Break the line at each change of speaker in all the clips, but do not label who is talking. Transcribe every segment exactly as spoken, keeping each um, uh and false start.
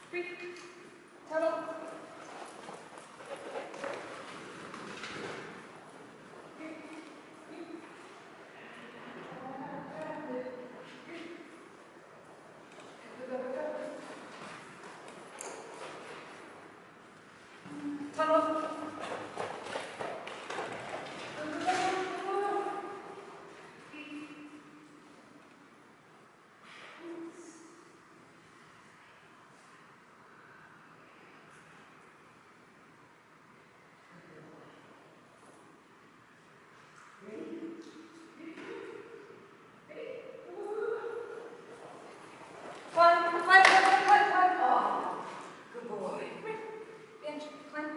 three, tunnel. Tunnel. Climb, climb, climb, climb, climb. Oh, good boy. Banjo, climb.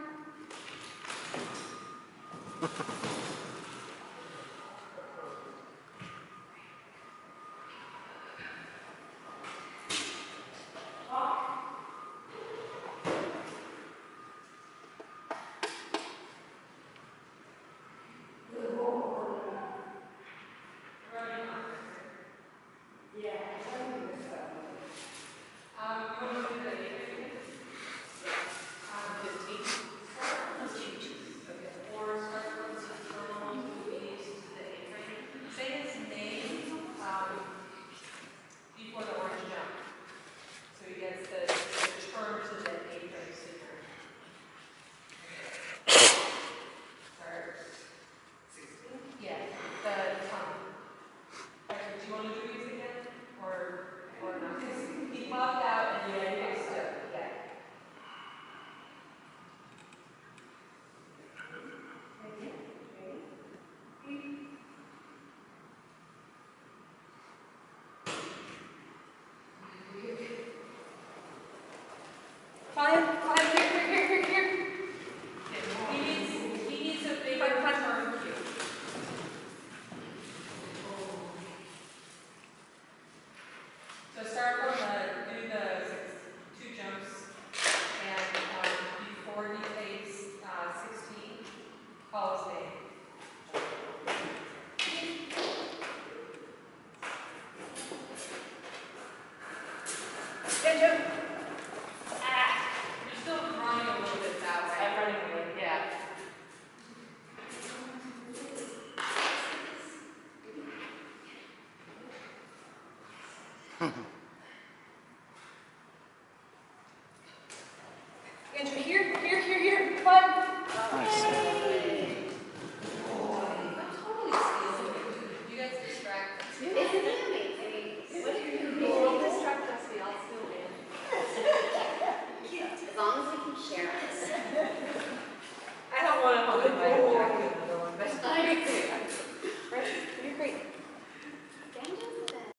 Climb, climb, here, here, here, here, here. He needs, he needs a big climb, climb, climb. So start from the, do the six, two jumps, and um, before he takes uh, sixteen, call his name. Banjo.